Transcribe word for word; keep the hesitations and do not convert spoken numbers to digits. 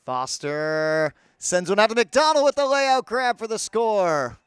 Foster sends one out to McDonald with the layout grab for the score.